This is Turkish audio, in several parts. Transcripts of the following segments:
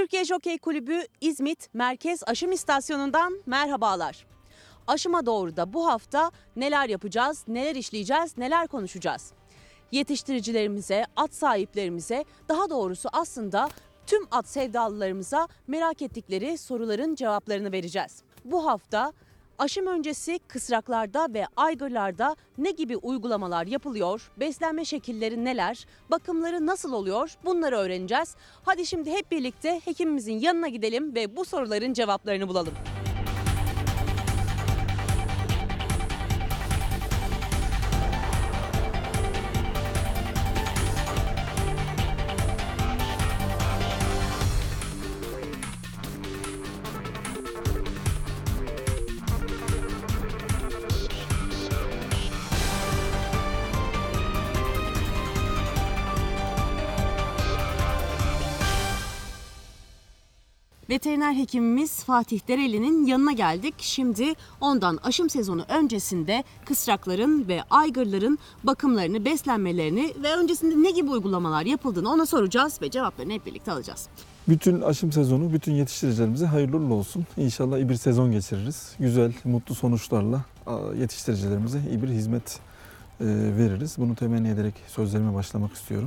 Türkiye Jokey Kulübü İzmit Merkez Aşım İstasyonu'ndan merhabalar. Aşıma doğru da bu hafta neler yapacağız, neler işleyeceğiz, neler konuşacağız? Yetiştiricilerimize, at sahiplerimize, daha doğrusu aslında tüm at sevdalılarımıza merak ettikleri soruların cevaplarını vereceğiz. Bu hafta aşım öncesi kısraklarda ve aygırlarda ne gibi uygulamalar yapılıyor, beslenme şekilleri neler, bakımları nasıl oluyor bunları öğreneceğiz. Hadi şimdi hep birlikte hekimimizin yanına gidelim ve bu soruların cevaplarını bulalım. Veteriner hekimimiz Fatih Dereli'nin yanına geldik. Şimdi ondan aşım sezonu öncesinde kısrakların ve aygırların bakımlarını, beslenmelerini ve öncesinde ne gibi uygulamalar yapıldığını ona soracağız ve cevaplarını hep birlikte alacağız. Bütün aşım sezonu bütün yetiştiricilerimize hayırlı uğurlu olsun. İnşallah iyi bir sezon geçiririz. Güzel, mutlu sonuçlarla yetiştiricilerimize iyi bir hizmet veririz. Bunu temenni ederek sözlerime başlamak istiyorum.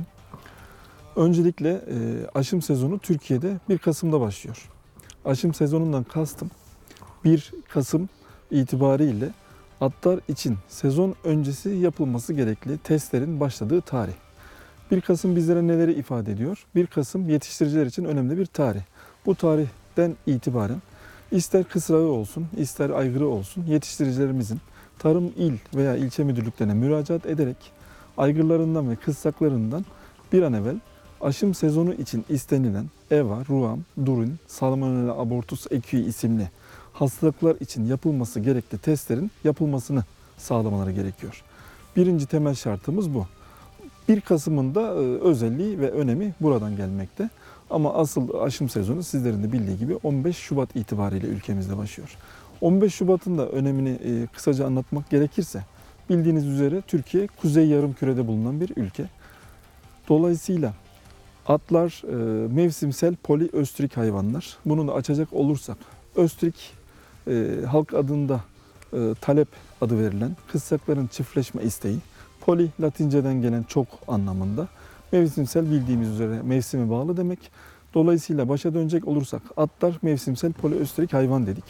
Öncelikle aşım sezonu Türkiye'de 1 Kasım'da başlıyor. Aşım sezonundan kastım 1 Kasım itibariyle atlar için sezon öncesi yapılması gerekli testlerin başladığı tarih. 1 Kasım bizlere neleri ifade ediyor? 1 Kasım yetiştiriciler için önemli bir tarih. Bu tarihten itibaren ister kısrağı olsun, ister aygırı olsun yetiştiricilerimizin tarım il veya ilçe müdürlüklerine müracaat ederek aygırlarından ve kısraklarından bir an evvel aşım sezonu için istenilen EVA, RUAM, DURIN, Salmonella abortus equi isimli hastalıklar için yapılması gerekli testlerin yapılmasını sağlamaları gerekiyor. Birinci temel şartımız bu. 1 Kasım'ın da özelliği ve önemi buradan gelmekte. Ama asıl aşım sezonu sizlerin de bildiği gibi 15 Şubat itibariyle ülkemizde başlıyor. 15 Şubat'ın da önemini kısaca anlatmak gerekirse bildiğiniz üzere Türkiye Kuzey Yarımküre'de bulunan bir ülke. Dolayısıyla atlar mevsimsel poliöstrik hayvanlar. Bunu da açacak olursak östrik halk adında talep adı verilen kısrakların çiftleşme isteği. Poli Latinceden gelen çok anlamında. Mevsimsel bildiğimiz üzere mevsime bağlı demek. Dolayısıyla başa dönecek olursak atlar mevsimsel poliöstrik hayvan dedik.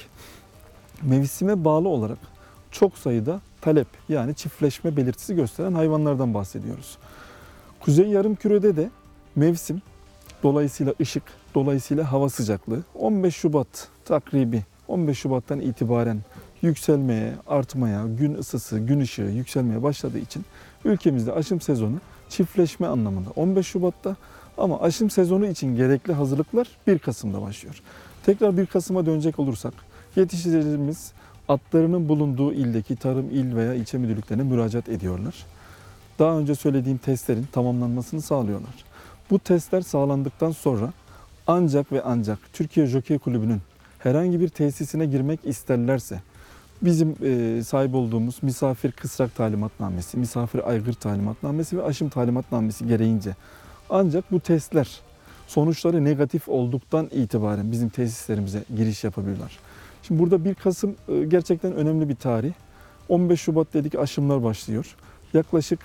Mevsime bağlı olarak çok sayıda talep yani çiftleşme belirtisi gösteren hayvanlardan bahsediyoruz. Kuzey Yarımküre'de de mevsim, dolayısıyla ışık, dolayısıyla hava sıcaklığı 15 Şubat takribi 15 Şubat'tan itibaren yükselmeye, artmaya, gün ısısı, gün ışığı yükselmeye başladığı için ülkemizde aşım sezonu çiftleşme anlamında 15 Şubat'ta ama aşım sezonu için gerekli hazırlıklar 1 Kasım'da başlıyor. Tekrar 1 Kasım'a dönecek olursak yetiştiricilerimiz atlarının bulunduğu ildeki tarım il veya ilçe müdürlüklerine müracaat ediyorlar. Daha önce söylediğim testlerin tamamlanmasını sağlıyorlar. Bu testler sağlandıktan sonra ancak ve ancak Türkiye Jokey Kulübü'nün herhangi bir tesisine girmek isterlerse bizim sahip olduğumuz misafir kısrak talimatnamesi, misafir aygır talimatnamesi ve aşım talimatnamesi gereğince ancak bu testler sonuçları negatif olduktan itibaren bizim tesislerimize giriş yapabilirler. Şimdi burada 1 Kasım gerçekten önemli bir tarih. 15 Şubat dedik aşımlar başlıyor. Yaklaşık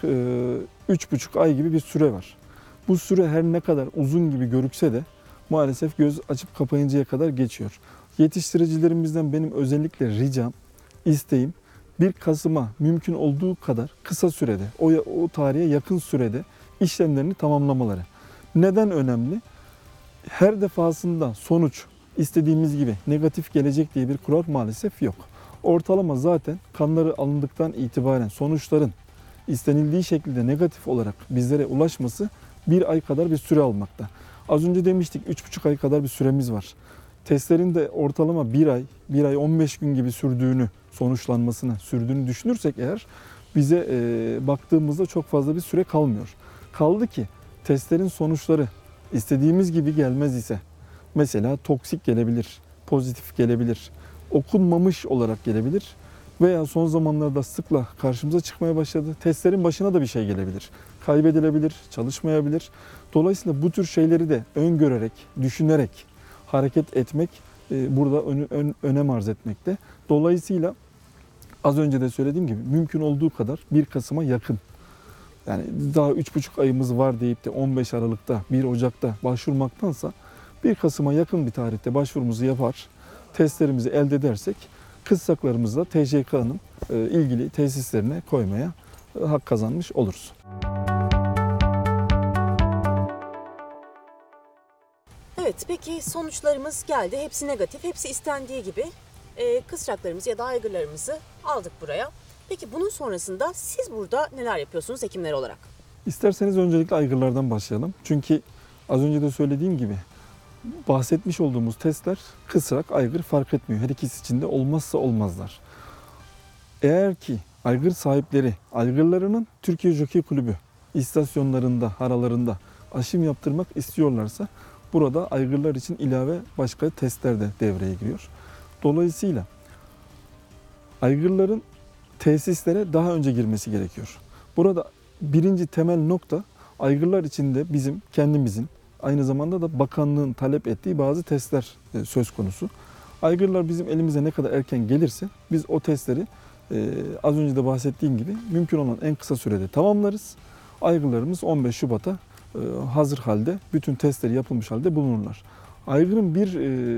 3,5 ay gibi bir süre var. Bu süre her ne kadar uzun gibi görükse de maalesef göz açıp kapayıncaya kadar geçiyor. Yetiştiricilerimizden benim özellikle ricam, isteğim 1 Kasım'a mümkün olduğu kadar kısa sürede, o tarihe yakın sürede işlemlerini tamamlamaları. Neden önemli? Her defasında sonuç istediğimiz gibi negatif gelecek diye bir kural maalesef yok. Ortalama zaten kanları alındıktan itibaren sonuçların istenildiği şekilde negatif olarak bizlere ulaşması 1 ay kadar bir süre almakta. Az önce demiştik 3,5 ay kadar bir süremiz var. Testlerin de ortalama 1 ay 15 gün gibi sürdüğünü düşünürsek eğer bize baktığımızda çok fazla bir süre kalmıyor. Kaldı ki testlerin sonuçları istediğimiz gibi gelmez ise mesela toksik gelebilir, pozitif gelebilir, okunmamış olarak gelebilir veya son zamanlarda sıkla karşımıza çıkmaya başladı. Testlerin başına da bir şey gelebilir. Kaybedilebilir, çalışmayabilir. Dolayısıyla bu tür şeyleri de öngörerek, düşünerek hareket etmek burada önem arz etmekte. Dolayısıyla az önce de söylediğim gibi mümkün olduğu kadar 1 Kasım'a yakın. Yani daha 3,5 ayımız var deyip de 15 Aralık'ta, 1 Ocak'ta başvurmaktansa 1 Kasım'a yakın bir tarihte başvurumuzu yapar, testlerimizi elde edersek kısraklarımızı da TCK'nın ilgili tesislerine koymaya hak kazanmış oluruz. Evet, peki sonuçlarımız geldi. Hepsi negatif, hepsi istendiği gibi. Kısraklarımızı ya da aygırlarımızı aldık buraya. Peki bunun sonrasında siz burada neler yapıyorsunuz hekimler olarak? İsterseniz öncelikle aygırlardan başlayalım. Çünkü az önce de söylediğim gibi bahsetmiş olduğumuz testler kısrak, aygır fark etmiyor. Her ikisi içinde olmazsa olmazlar. Eğer ki aygır sahipleri aygırlarının Türkiye Jokey Kulübü istasyonlarında, haralarında aşım yaptırmak istiyorlarsa burada aygırlar için ilave başka testler de devreye giriyor. Dolayısıyla aygırların tesislere daha önce girmesi gerekiyor. Burada birinci temel nokta aygırlar için de bizim kendimizin aynı zamanda da bakanlığın talep ettiği bazı testler söz konusu. Aygırlar bizim elimize ne kadar erken gelirse biz o testleri az önce de bahsettiğim gibi mümkün olan en kısa sürede tamamlarız. Aygırlarımız 15 Şubat'a hazır halde, bütün testleri yapılmış halde bulunurlar. Aygırın bir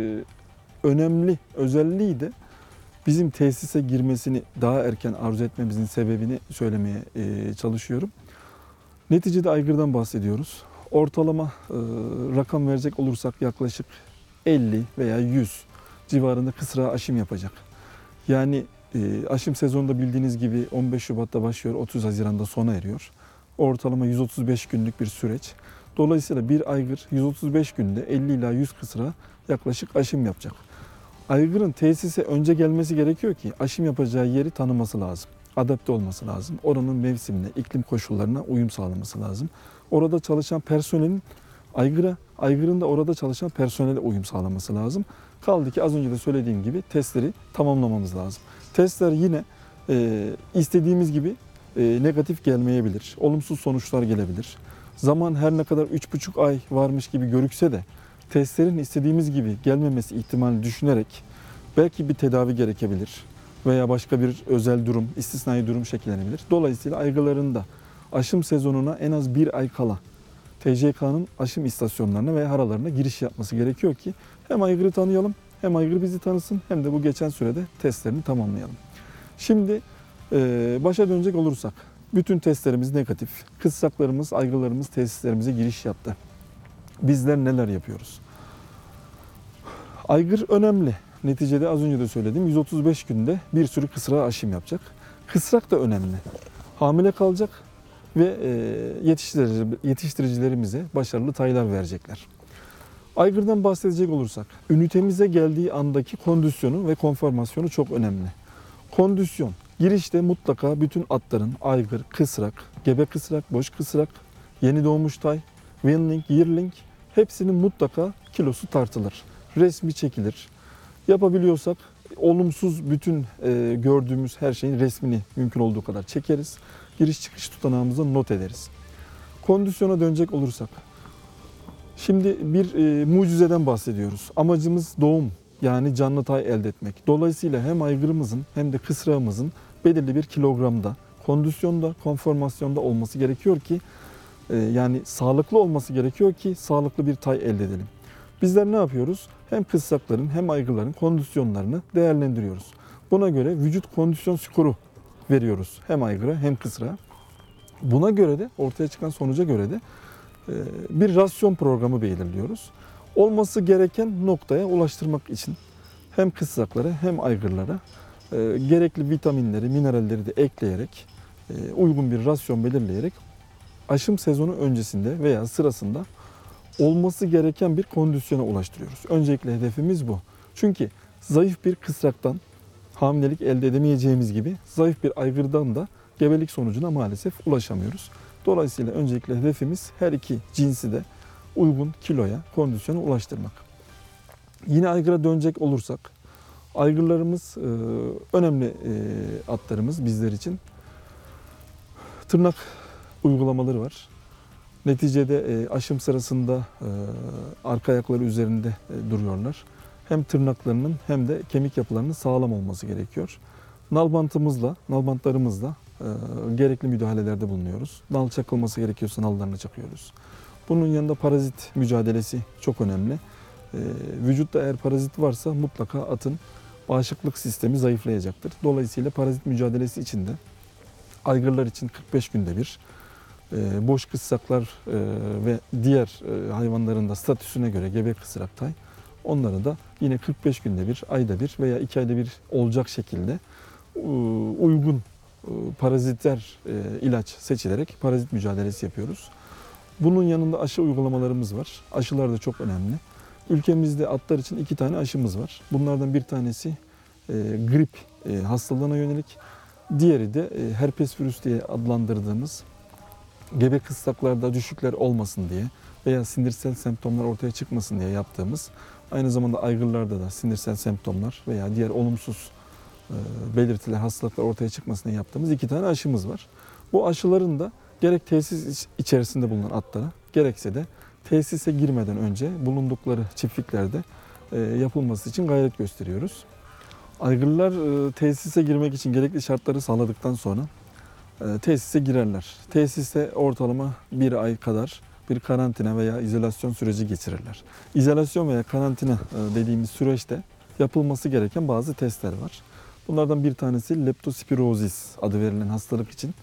önemli özelliği de bizim tesise girmesini daha erken arzu etmemizin sebebini söylemeye çalışıyorum. Neticede aygırdan bahsediyoruz. Ortalama rakam verecek olursak yaklaşık 50 veya 100 civarında kısrağa aşım yapacak. Yani aşım sezonunda bildiğiniz gibi 15 Şubat'ta başlıyor, 30 Haziran'da sona eriyor. Ortalama 135 günlük bir süreç. Dolayısıyla bir aygır 135 günde 50 ila 100 kısrağa yaklaşık aşım yapacak. Aygırın tesise önce gelmesi gerekiyor ki aşım yapacağı yeri tanıması lazım. Adapte olması lazım. Oranın mevsimine, iklim koşullarına uyum sağlaması lazım. Orada çalışan personelin aygırın da orada çalışan personele uyum sağlaması lazım. Kaldı ki az önce de söylediğim gibi testleri tamamlamamız lazım. Testler yine istediğimiz gibi negatif gelmeyebilir. Olumsuz sonuçlar gelebilir. Zaman her ne kadar 3,5 ay varmış gibi görükse de testlerin istediğimiz gibi gelmemesi ihtimalini düşünerek belki bir tedavi gerekebilir veya başka bir özel durum, istisnai durum şekillenebilir. Dolayısıyla aygırların da aşım sezonuna en az 1 ay kala TCK'nın aşım istasyonlarına ve haralarına giriş yapması gerekiyor ki hem aygırı tanıyalım, hem aygır bizi tanısın, hem de bu geçen sürede testlerini tamamlayalım. Şimdi başa dönecek olursak, bütün testlerimiz negatif. Kısraklarımız, aygırlarımız tesislerimize giriş yaptı. Bizler neler yapıyoruz? Aygır önemli. Neticede az önce de söyledim, 135 günde bir sürü kısrağa aşım yapacak. Kısrak da önemli. Hamile kalacak ve yetiştiricilerimize başarılı taylar verecekler. Aygırdan bahsedecek olursak, ünitemize geldiği andaki kondisyonu ve konformasyonu çok önemli. Kondisyon, girişte mutlaka bütün atların aygır, kısrak, gebe kısrak, boş kısrak, yeni doğmuş tay, weanling, yearling hepsinin mutlaka kilosu tartılır. Resmi çekilir. Yapabiliyorsak olumsuz bütün gördüğümüz her şeyin resmini mümkün olduğu kadar çekeriz. Giriş çıkış tutanağımıza not ederiz. Kondisyona dönecek olursak, şimdi bir mucizeden bahsediyoruz. Amacımız doğum, yani canlı tay elde etmek. Dolayısıyla hem aygırımızın hem de kısrağımızın belirli bir kilogramda, kondisyonda, konformasyonda olması gerekiyor ki yani sağlıklı olması gerekiyor ki sağlıklı bir tay elde edelim. Bizler ne yapıyoruz? Hem kısrakların hem aygırların kondisyonlarını değerlendiriyoruz. Buna göre vücut kondisyon skoru veriyoruz hem aygıra hem kısrağa. Buna göre de ortaya çıkan sonuca göre de bir rasyon programı belirliyoruz. Olması gereken noktaya ulaştırmak için hem kısraklara hem aygırlara gerekli vitaminleri, mineralleri de ekleyerek uygun bir rasyon belirleyerek aşım sezonu öncesinde veya sırasında olması gereken bir kondisyona ulaştırıyoruz. Öncelikle hedefimiz bu. Çünkü zayıf bir kısraktan hamilelik elde edemeyeceğimiz gibi zayıf bir aygırdan da gebelik sonucuna maalesef ulaşamıyoruz. Dolayısıyla öncelikle hedefimiz her iki cinsi de uygun kiloya, kondisyona ulaştırmak. Yine aygıra dönecek olursak, aygırlarımız önemli atlarımız bizler için. Tırnak uygulamaları var. Neticede aşım sırasında arka ayakları üzerinde duruyorlar. Hem tırnaklarının hem de kemik yapılarının sağlam olması gerekiyor. Nalbantlarımızla gerekli müdahalelerde bulunuyoruz. Nal çakılması gerekiyorsa nallarını çakıyoruz. Bunun yanında parazit mücadelesi çok önemli. Vücutta eğer parazit varsa mutlaka atın bağışıklık sistemi zayıflayacaktır. Dolayısıyla parazit mücadelesi için de aygırlar için 45 günde bir, boş kısraklar ve diğer hayvanların da statüsüne göre gebe kısrak tay, onları da yine 45 günde bir, ayda bir veya 2 ayda bir olacak şekilde uygun paraziter ilaç seçilerek parazit mücadelesi yapıyoruz. Bunun yanında aşı uygulamalarımız var. Aşılar da çok önemli. Ülkemizde atlar için 2 tane aşımız var. Bunlardan bir tanesi grip hastalığına yönelik. Diğeri de herpes virüs diye adlandırdığımız gebe kısraklarda düşükler olmasın diye veya sinirsel semptomlar ortaya çıkmasın diye yaptığımız, aynı zamanda aygırlarda da sinirsel semptomlar veya diğer olumsuz belirtiler, hastalıklar ortaya çıkmasın diye yaptığımız 2 tane aşımız var. Bu aşıların da gerek tesis içerisinde bulunan atlara gerekse de tesise girmeden önce bulundukları çiftliklerde yapılması için gayret gösteriyoruz. Aygırlar tesise girmek için gerekli şartları sağladıktan sonra tesise girerler. Tesiste ortalama 1 ay kadar bir karantina veya izolasyon süreci geçirirler. İzolasyon veya karantina dediğimiz süreçte yapılması gereken bazı testler var. Bunlardan bir tanesi leptospirozis adı verilen hastalık için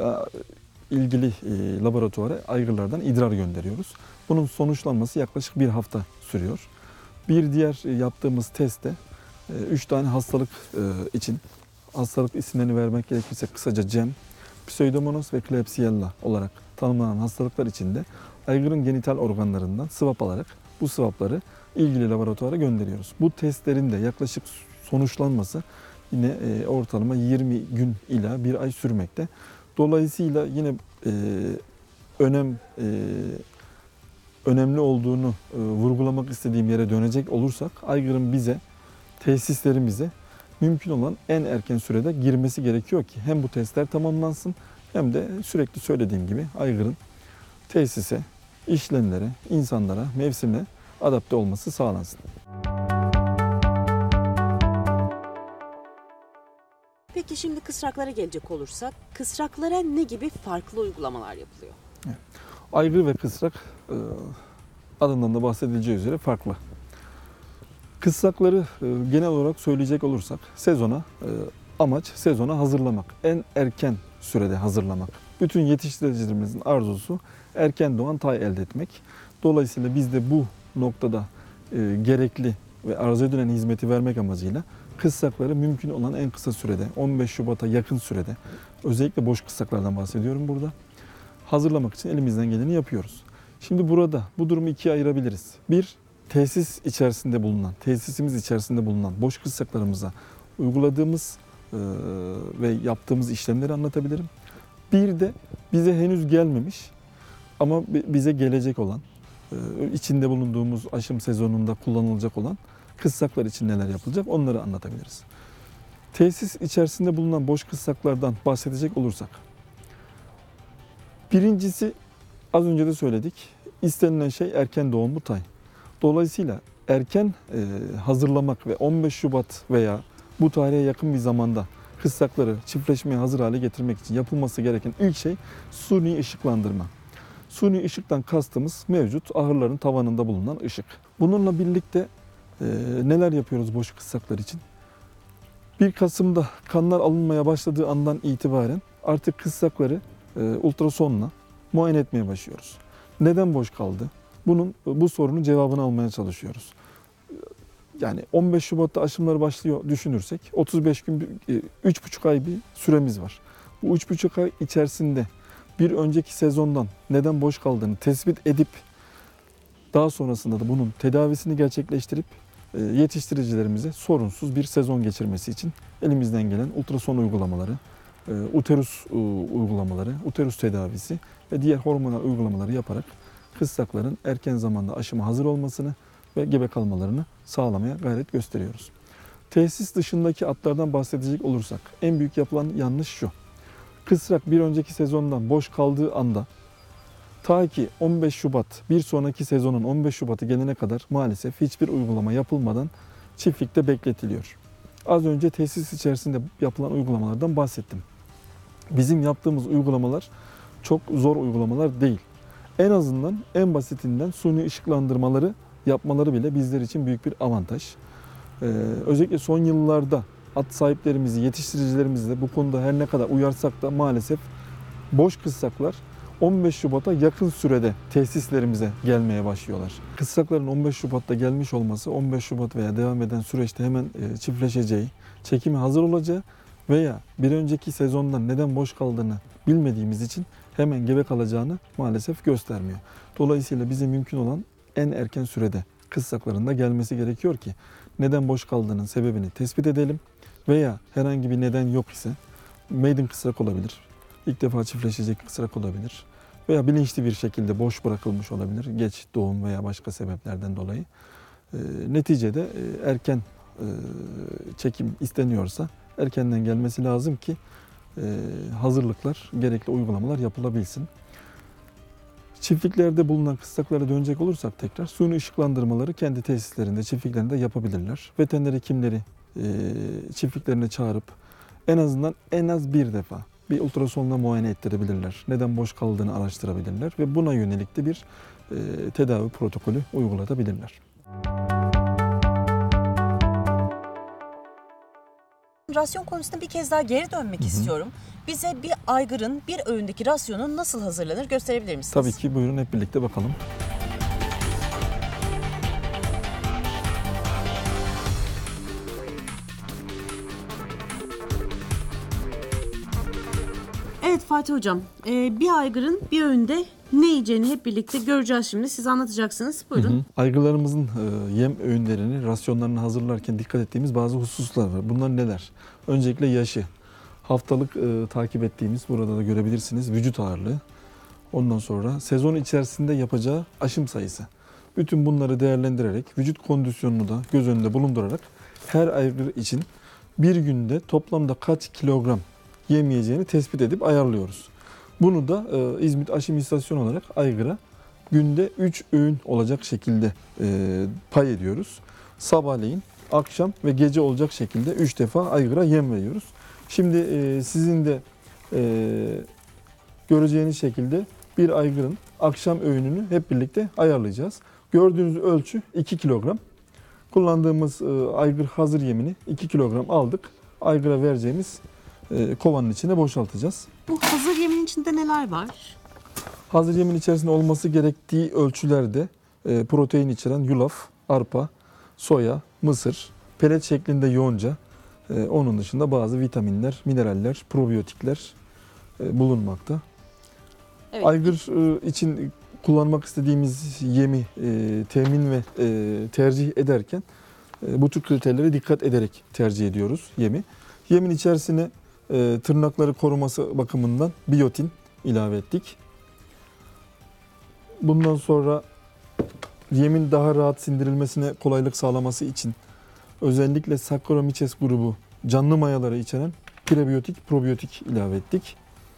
ilgili laboratuvara aygırlardan idrar gönderiyoruz. Bunun sonuçlanması yaklaşık 1 hafta sürüyor. Bir diğer yaptığımız testte 3 tane hastalık için, hastalık isimlerini vermek gerekirse kısaca CEM, Pseudomonas ve Klebsiella olarak tanımlanan hastalıklar içinde aygırın genital organlarından swap alarak bu swapları ilgili laboratuvara gönderiyoruz. Bu testlerin de yaklaşık sonuçlanması yine ortalama 20 gün ila 1 ay sürmekte. Dolayısıyla yine önemli olduğunu vurgulamak istediğim yere dönecek olursak, aygırın tesislerimize mümkün olan en erken sürede girmesi gerekiyor ki hem bu testler tamamlansın hem de sürekli söylediğim gibi aygırın tesise, işlemlere, insanlara, mevsime adapte olması sağlansın. Peki şimdi kısraklara gelecek olursak, kısraklara ne gibi farklı uygulamalar yapılıyor? Aygır ve kısrak adından da bahsedileceği üzere farklı. Kısrakları genel olarak söyleyecek olursak amaç sezona hazırlamak. En erken sürede hazırlamak. Bütün yetiştiricilerimizin arzusu erken doğan tay elde etmek. Dolayısıyla biz de bu noktada gerekli ve arzu edilen hizmeti vermek amacıyla kısrakları mümkün olan en kısa sürede, 15 Şubat'a yakın sürede, özellikle boş kısraklardan bahsediyorum burada, hazırlamak için elimizden geleni yapıyoruz. Şimdi burada bu durumu ikiye ayırabiliriz. Bir, tesisimiz içerisinde bulunan boş kısraklarımıza uyguladığımız ve yaptığımız işlemleri anlatabilirim. Bir de bize henüz gelmemiş ama bize gelecek olan, içinde bulunduğumuz aşım sezonunda kullanılacak olan kısraklar için neler yapılacak onları anlatabiliriz. Tesis içerisinde bulunan boş kısraklardan bahsedecek olursak, birincisi az önce de söyledik, istenilen şey erken doğumlu tay. Dolayısıyla erken hazırlamak ve 15 Şubat veya bu tarihe yakın bir zamanda kısrakları çiftleşmeye hazır hale getirmek için yapılması gereken ilk şey suni ışıklandırma. Suni ışıktan kastımız mevcut ahırların tavanında bulunan ışık. Bununla birlikte neler yapıyoruz boş kısraklar için? 1 Kasım'da kanlar alınmaya başladığı andan itibaren artık kısrakları ultrasonla muayene etmeye başlıyoruz. Neden boş kaldı? Bu sorunun cevabını almaya çalışıyoruz. Yani 15 Şubat'ta aşımlar başlıyor düşünürsek 35 gün, 3,5 ay bir süremiz var. Bu 3,5 ay içerisinde bir önceki sezondan neden boş kaldığını tespit edip daha sonrasında da bunun tedavisini gerçekleştirip yetiştiricilerimize sorunsuz bir sezon geçirmesi için elimizden gelen ultrason uygulamaları, uterus uygulamaları, uterus tedavisi ve diğer hormonal uygulamaları yaparak kısrakların erken zamanda aşıma hazır olmasını ve gebe kalmalarını sağlamaya gayret gösteriyoruz. Tesis dışındaki atlardan bahsedecek olursak en büyük yapılan yanlış şu. Kısrak bir önceki sezondan boş kaldığı anda Ta ki 15 Şubat, bir sonraki sezonun 15 Şubat'ı gelene kadar maalesef hiçbir uygulama yapılmadan çiftlikte bekletiliyor. Az önce tesis içerisinde yapılan uygulamalardan bahsettim. Bizim yaptığımız uygulamalar çok zor uygulamalar değil. En azından en basitinden suni ışıklandırmaları yapmaları bile bizler için büyük bir avantaj. Özellikle son yıllarda at sahiplerimizi, yetiştiricilerimizi de bu konuda her ne kadar uyarsak da maalesef boş kısraklar 15 Şubat'a yakın sürede tesislerimize gelmeye başlıyorlar. Kısrakların 15 Şubat'ta gelmiş olması 15 Şubat veya devam eden süreçte hemen çiftleşeceği, çekime hazır olacağı veya bir önceki sezondan neden boş kaldığını bilmediğimiz için hemen gebe kalacağını maalesef göstermiyor. Dolayısıyla bize mümkün olan en erken sürede kısraklarında gelmesi gerekiyor ki neden boş kaldığının sebebini tespit edelim veya herhangi bir neden yok ise maiden kısrak olabilir, ilk defa çiftleşecek kısrak olabilir veya bilinçli bir şekilde boş bırakılmış olabilir geç doğum veya başka sebeplerden dolayı. Neticede erken çekim isteniyorsa erkenden gelmesi lazım ki hazırlıklar, gerekli uygulamalar yapılabilsin. Çiftliklerde bulunan kısraklara dönecek olursak tekrar suni ışıklandırmaları kendi tesislerinde, çiftliklerinde yapabilirler. Veteriner hekimleri çiftliklerine çağırıp en az bir defa bir ultrasonla muayene ettirebilirler. Neden boş kaldığını araştırabilirler ve buna yönelik de bir tedavi protokolü uygulatabilirler. Rasyon konusunda bir kez daha geri dönmek istiyorum. Bize bir aygırın bir öğündeki rasyonu nasıl hazırlanır gösterebilir misiniz? Tabii ki, buyurun hep birlikte bakalım. Evet Fatih Hocam, bir aygırın bir öğünde ne yiyeceğini hep birlikte göreceğiz şimdi. Siz anlatacaksınız. Buyurun. Aygırlarımızın yem öğünlerini, rasyonlarını hazırlarken dikkat ettiğimiz bazı hususlar var. Bunlar neler? Öncelikle yaşı. Haftalık takip ettiğimiz, burada da görebilirsiniz, vücut ağırlığı. Ondan sonra sezon içerisinde yapacağı aşım sayısı. Bütün bunları değerlendirerek, vücut kondisyonunu da göz önünde bulundurarak her aygır için bir günde toplamda kaç kilogram yem yiyeceğini tespit edip ayarlıyoruz. Bunu da İzmit Aşım İstasyonu olarak aygıra günde 3 öğün olacak şekilde pay ediyoruz. Sabahleyin, akşam ve gece olacak şekilde 3 defa aygıra yem veriyoruz. Şimdi sizin de göreceğiniz şekilde bir aygırın akşam öğününü hep birlikte ayarlayacağız. Gördüğünüz ölçü 2 kilogram. Kullandığımız aygır hazır yemini 2 kilogram aldık. Aygıra vereceğimiz kovanın içine boşaltacağız. Bu hazır yemin içinde neler var? Hazır yemin içerisinde olması gerektiği ölçülerde protein içeren yulaf, arpa, soya, mısır, pelet şeklinde yonca, onun dışında bazı vitaminler, mineraller, probiyotikler bulunmakta. Evet. Aygır için kullanmak istediğimiz yemi temin ve tercih ederken bu tür kriterlere dikkat ederek tercih ediyoruz yemi. Yemin içerisine tırnakları koruması bakımından biyotin ilave ettik. Bundan sonra yemin daha rahat sindirilmesine kolaylık sağlaması için özellikle Saccharomyces grubu canlı mayaları içeren prebiyotik, probiyotik ilave ettik.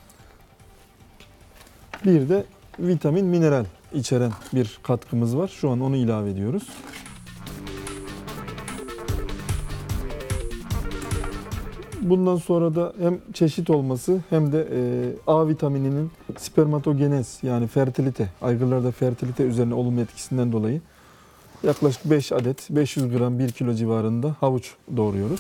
Bir de vitamin, mineral içeren bir katkımız var. Şu an onu ilave ediyoruz. Bundan sonra da hem çeşit olması hem de A vitamininin spermatogenez yani fertilite, aygırlarda fertilite üzerine olumlu etkisinden dolayı yaklaşık 5 adet 500 gram 1 kilo civarında havuç doğruyoruz.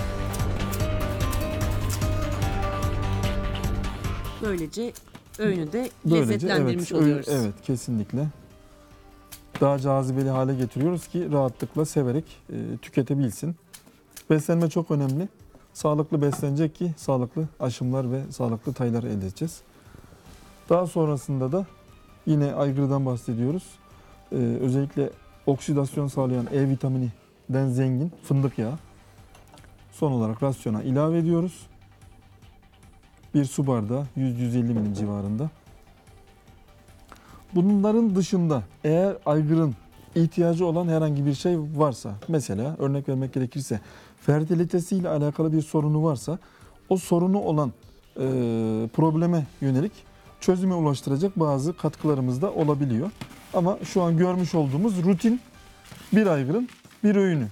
Böylece öğünü de lezzetlendirmiş oluyoruz. Evet, kesinlikle. Daha cazibeli hale getiriyoruz ki rahatlıkla severek tüketebilsin. Beslenme çok önemli. Sağlıklı beslenecek ki sağlıklı aşımlar ve sağlıklı taylar elde edeceğiz. Daha sonrasında da yine aygırdan bahsediyoruz. Özellikle oksidasyon sağlayan E vitamininden zengin fındık yağı. Son olarak rasyona ilave ediyoruz. Bir su bardağı 100-150 milim civarında. Bunların dışında eğer aygırın ihtiyacı olan herhangi bir şey varsa, mesela örnek vermek gerekirse fertilitesiyle alakalı bir sorunu varsa, o sorunu olan probleme yönelik çözüme ulaştıracak bazı katkılarımız da olabiliyor. Ama şu an görmüş olduğumuz rutin bir aygırın bir öğünü.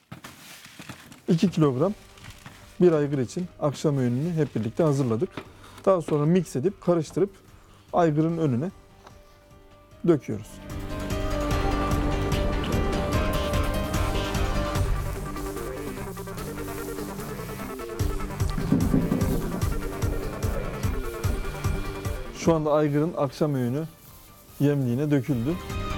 2 kilogram bir aygır için akşam öğününü hep birlikte hazırladık. Daha sonra mix edip karıştırıp aygırın önüne döküyoruz. Şu anda aygırın akşam öğünü yemliğine döküldü.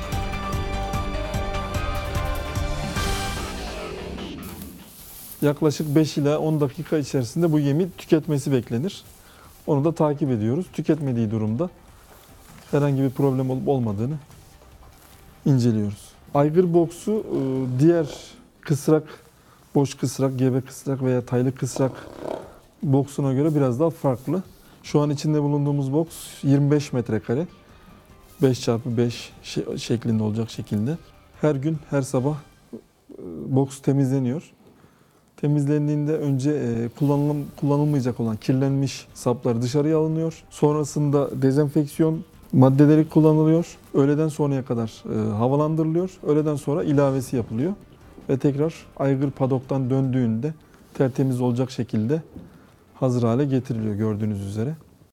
Yaklaşık 5 ila 10 dakika içerisinde bu yemi tüketmesi beklenir. Onu da takip ediyoruz. Tüketmediği durumda herhangi bir problem olup olmadığını inceliyoruz. Aygır boksu diğer kısrak, boş kısrak, gebe kısrak veya taylı kısrak boksuna göre biraz daha farklı. Şu an içinde bulunduğumuz boks 25 metrekare. 5x5 şeklinde olacak şekilde. Her gün, her sabah boks temizleniyor. Temizlendiğinde önce kullanılmayacak olan kirlenmiş saplar dışarıya alınıyor. Sonrasında dezenfeksiyon maddeleri kullanılıyor. Öğleden sonraya kadar havalandırılıyor. Öğleden sonra ilavesi yapılıyor. Ve tekrar aygır padoktan döndüğünde tertemiz olacak şekilde hazır hale getiriliyor gördüğünüz üzere.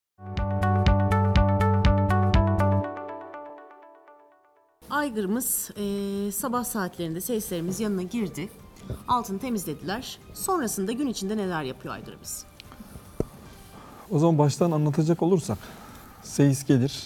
Aygırımız sabah saatlerinde seyislerimiz yanına girdi. Altını temizlediler. Sonrasında gün içinde neler yapıyor aygırımız? O zaman baştan anlatacak olursak, seyis gelir,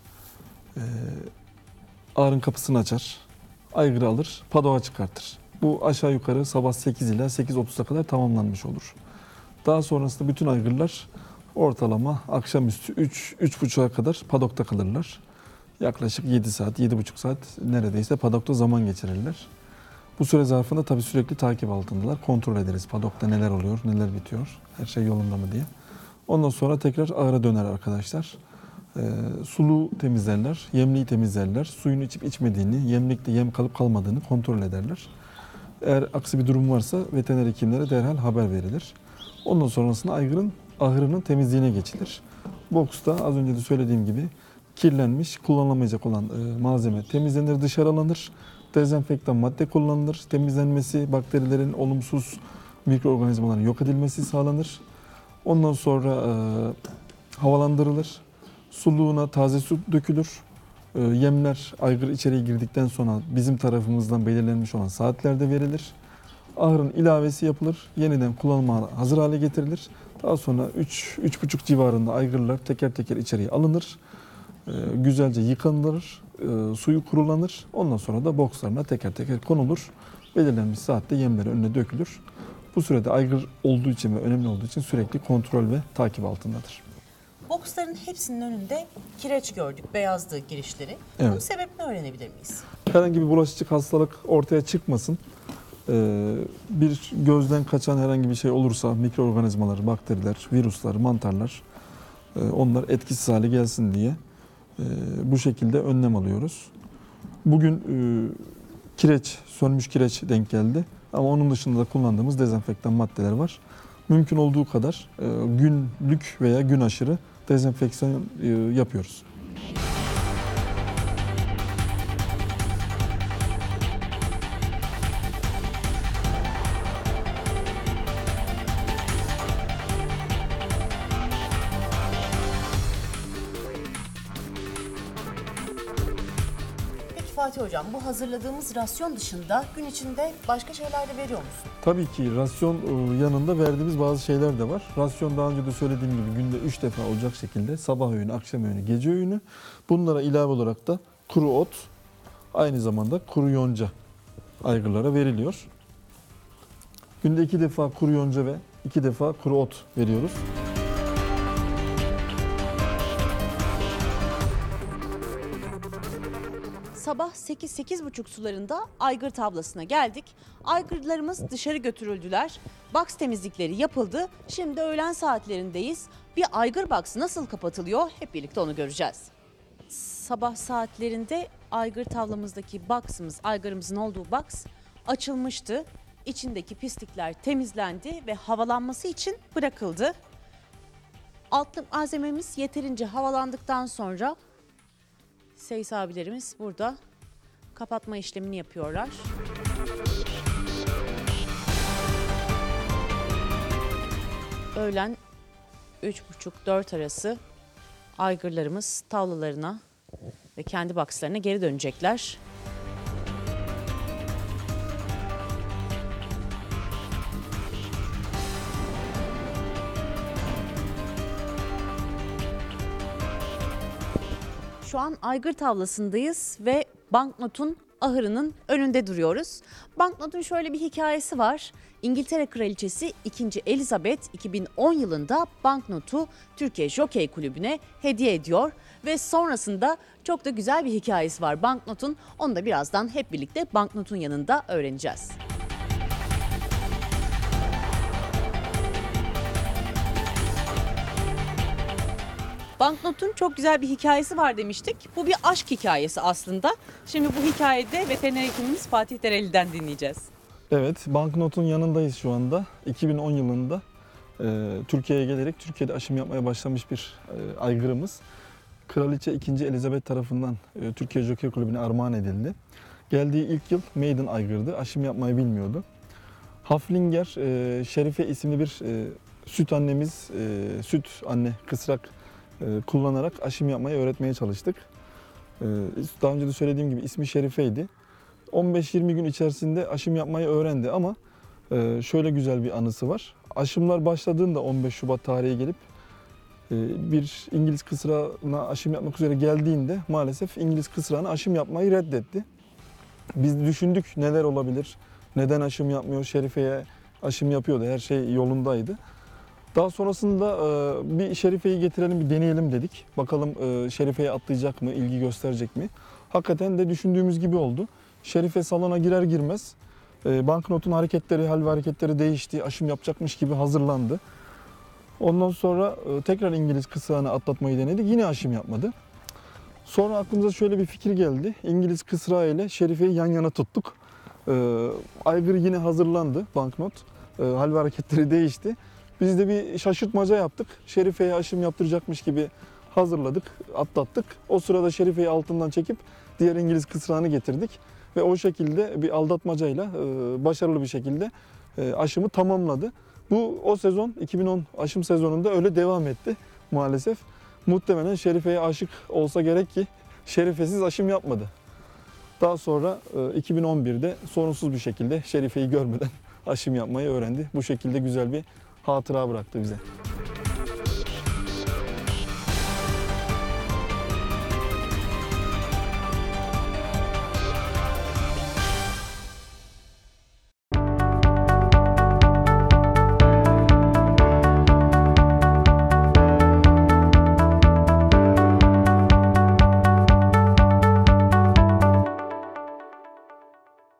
ağrın kapısını açar, aygırı alır, padoğa çıkartır. Bu aşağı yukarı sabah 8 ila 8.30'a kadar tamamlanmış olur. Daha sonrasında bütün aygırlar ortalama akşamüstü 3-3.30'a kadar padokta kalırlar. Yaklaşık 7 saat, 7,5 saat neredeyse padokta zaman geçirirler. Bu süre zarfında tabii sürekli takip altındalar. Kontrol ederiz padokta neler oluyor, neler bitiyor, her şey yolunda mı diye. Ondan sonra tekrar ahıra döner arkadaşlar. Suluğu temizlerler, yemliği temizlerler. Suyunu içip içmediğini, yemlikte yem kalıp kalmadığını kontrol ederler. Eğer aksi bir durum varsa veteriner hekimlere derhal haber verilir. Ondan sonrasında aygırın ahırının temizliğine geçilir. Boksta az önce de söylediğim gibi kirlenmiş, kullanılamayacak olan malzeme temizlenir, dışarı alınır. Dezenfektan madde kullanılır. Temizlenmesi, bakterilerin olumsuz mikroorganizmaların yok edilmesi sağlanır. Ondan sonra havalandırılır. Suluğuna taze su dökülür. Yemler aygır içeriye girdikten sonra bizim tarafımızdan belirlenmiş olan saatlerde verilir. Ahırın ilavesi yapılır. Yeniden kullanıma hazır hale getirilir. Daha sonra 3-3,5 civarında aygırlar teker teker içeriye alınır. Güzelce yıkanılır. Suyu kurulanır. Ondan sonra da bokslarına teker teker konulur. Belirlenmiş saatte yemleri önüne dökülür. Bu sürede aygır olduğu için ve önemli olduğu için sürekli kontrol ve takip altındadır. Boksların hepsinin önünde kireç gördük, beyazdı girişleri. Evet. Bunun sebebini öğrenebilir miyiz? Herhangi bir bulaşıcı hastalık ortaya çıkmasın. Bir gözden kaçan herhangi bir şey olursa mikroorganizmalar, bakteriler, virüsler, mantarlar onlar etkisiz hale gelsin diye bu şekilde önlem alıyoruz. Bugün kireç, sönmüş kireç denk geldi. Ama onun dışında da kullandığımız dezenfektan maddeler var. Mümkün olduğu kadar günlük veya gün aşırı dezenfeksiyon yapıyoruz. Fatih Hocam, bu hazırladığımız rasyon dışında gün içinde başka şeyler de veriyor musun? Tabii ki rasyon yanında verdiğimiz bazı şeyler de var. Rasyon daha önce de söylediğim gibi günde 3 defa olacak şekilde sabah öğünü, akşam öğünü, gece öğünü. Bunlara ilave olarak da kuru ot, aynı zamanda kuru yonca aygırlara veriliyor. Günde 2 defa kuru yonca ve 2 defa kuru ot veriyoruz. Sabah 8-8.30 sularında aygır tablasına geldik. Aygırlarımız dışarı götürüldüler. Boks temizlikleri yapıldı. Şimdi öğlen saatlerindeyiz. Bir aygır baksı nasıl kapatılıyor? Hep birlikte onu göreceğiz. Sabah saatlerinde aygır tavlamızdaki boksımız, aygırımızın olduğu boks açılmıştı. İçindeki pislikler temizlendi ve havalanması için bırakıldı. Altlık malzememiz yeterince havalandıktan sonra Seyis abilerimiz burada kapatma işlemini yapıyorlar. Öğlen 3.30-4 arası aygırlarımız tavlalarına ve kendi bokslarına geri dönecekler. Şu an aygır tavlasındayız ve banknotun ahırının önünde duruyoruz. Banknotun şöyle bir hikayesi var. İngiltere Kraliçesi 2. Elizabeth 2010 yılında banknotu Türkiye Jokey Kulübü'ne hediye ediyor ve sonrasında çok da güzel bir hikayesi var banknotun. Onu da birazdan hep birlikte banknotun yanında öğreneceğiz. Banknotun çok güzel bir hikayesi var demiştik. Bu bir aşk hikayesi aslında. Şimdi bu hikayede veteriner hekimimiz Fatih Dereli'den dinleyeceğiz. Evet, banknotun yanındayız şu anda. 2010 yılında Türkiye'ye gelerek Türkiye'de aşım yapmaya başlamış bir aygırımız. Kraliçe 2. Elizabeth tarafından Türkiye Jokey Kulübü'ne armağan edildi. Geldiği ilk yıl maiden aygırdı. Aşım yapmayı bilmiyordu. Haflinger Şerife isimli bir süt annemiz, süt anne kısrak kullanarak aşım yapmayı öğretmeye çalıştık. Daha önce de söylediğim gibi ismi Şerife'ydi. 15-20 gün içerisinde aşım yapmayı öğrendi ama şöyle güzel bir anısı var. Aşımlar başladığında 15 Şubat tarihi gelip bir İngiliz kısrağına aşım yapmak üzere geldiğinde maalesef İngiliz kısrağına aşım yapmayı reddetti. Biz düşündük neler olabilir, neden aşım yapmıyor, Şerife'ye aşım yapıyordu, her şey yolundaydı. Daha sonrasında bir Şerife'yi getirelim, bir deneyelim dedik. Bakalım Şerife'ye atlayacak mı, ilgi gösterecek mi? Hakikaten de düşündüğümüz gibi oldu. Şerife salona girer girmez banknotun hareketleri, hal ve hareketleri değişti. Aşım yapacakmış gibi hazırlandı. Ondan sonra tekrar İngiliz kısrağını atlatmayı denedik. Yine aşım yapmadı. Sonra aklımıza şöyle bir fikir geldi. İngiliz kısrağı ile Şerife'yi yan yana tuttuk. Aygır yine hazırlandı banknot. Hal ve hareketleri değişti. Biz de bir şaşırtmaca yaptık. Şerife'ye aşım yaptıracakmış gibi hazırladık, atlattık. O sırada Şerife'yi altından çekip diğer İngiliz kısrağını getirdik. Ve o şekilde bir aldatmacayla başarılı bir şekilde aşımı tamamladı. Bu o sezon 2010 aşım sezonunda öyle devam etti maalesef. Muhtemelen Şerife'ye aşık olsa gerek ki Şerife'siz aşım yapmadı. Daha sonra 2011'de sorunsuz bir şekilde Şerife'yi görmeden aşım yapmayı öğrendi. Bu şekilde güzel bir hatıra bıraktı bize.